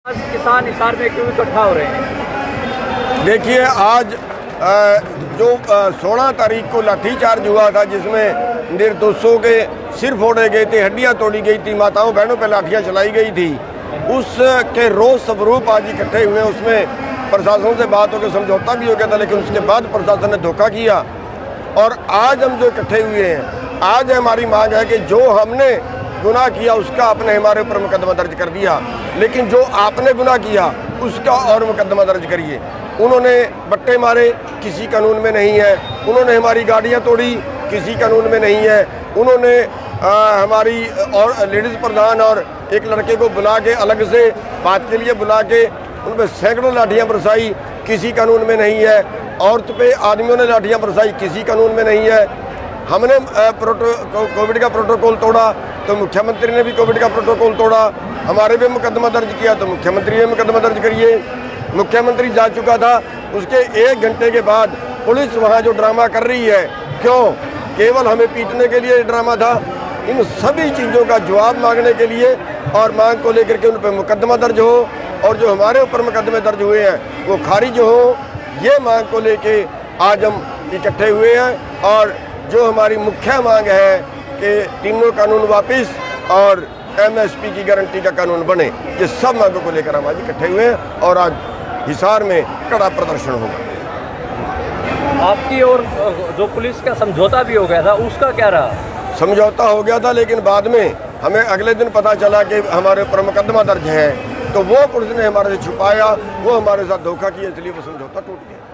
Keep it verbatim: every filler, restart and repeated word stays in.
आज किसान हिसार में क्यों इकट्ठा हो रहे हैं? देखिए, आज जो सोलह तारीख को लाठीचार्ज हुआ था, जिसमें निर्दोषों के सिर फोड़े गए थे, हड्डियां तोड़ी गई थी, माताओं बहनों पर लाठियां चलाई गई थी, उसके रोज स्वरूप आज इकट्ठे हुए। उसमें प्रशासन से बात होकर समझौता भी हो गया था, लेकिन उसके बाद प्रशासन ने धोखा किया और आज हम जो इकट्ठे हुए हैं, आज हमारी मांग है कि जो हमने गुनाह किया उसका आपने हमारे ऊपर मुकदमा दर्ज कर दिया, लेकिन जो आपने गुनाह किया उसका और मुकदमा दर्ज करिए। उन्होंने बट्टे मारे, किसी कानून में नहीं है। उन्होंने हमारी गाड़ियां तोड़ी, किसी कानून में नहीं है। उन्होंने आ, हमारी और लेडीज़ प्रधान और एक लड़के को बुला के अलग से बात के लिए बुला के उन पर सैकड़ों लाठियाँ बरसाई, किसी कानून में नहीं है। औरत पे आदमियों ने लाठियाँ बरसाई, किसी कानून में नहीं है। हमने प्रोटो कोविड का प्रोटोकॉल तोड़ा तो मुख्यमंत्री ने भी कोविड का प्रोटोकॉल तोड़ा। हमारे पे मुकदमा दर्ज किया तो मुख्यमंत्री ने मुकदमा दर्ज करिए। मुख्यमंत्री जा चुका था, उसके एक घंटे के बाद पुलिस वहाँ जो ड्रामा कर रही है, क्यों? केवल हमें पीटने के लिए ड्रामा था। इन सभी चीज़ों का जवाब मांगने के लिए और मांग को लेकर के उन पर मुकदमा दर्ज हो और जो हमारे ऊपर मुकदमे दर्ज हुए हैं वो खारिज हो, ये मांग को लेके आज हम इकट्ठे हुए हैं। और जो हमारी मुख्य मांग है कि तीनों कानून वापस और एमएसपी की गारंटी का कानून बने, ये सब मांगों को लेकर हम आज इकट्ठे हुए हैं और आज हिसार में कड़ा प्रदर्शन होगा। आपकी और जो पुलिस का समझौता भी हो गया था, उसका क्या रहा? समझौता हो गया था, लेकिन बाद में हमें अगले दिन पता चला कि हमारे ऊपर मुकदमा दर्ज है, तो वो पुलिस ने हमारे से छुपाया, वो हमारे साथ धोखा किया, इसलिए वो समझौता टूट गया।